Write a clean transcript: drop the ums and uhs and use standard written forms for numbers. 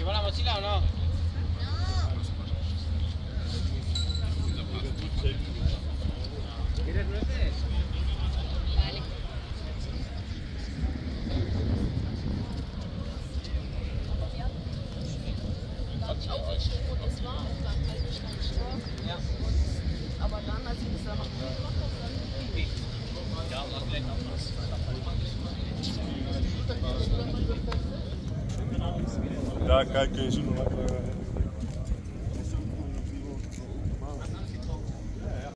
¿Lleva la mochila o no? ¿Quieres nueces? Vale. Das war auch beim alten Steinstock. Ja. Aber dann, als ich das da mal gemacht habe, dann Ja, das vielleicht auch was. Ja, kijk eens hoe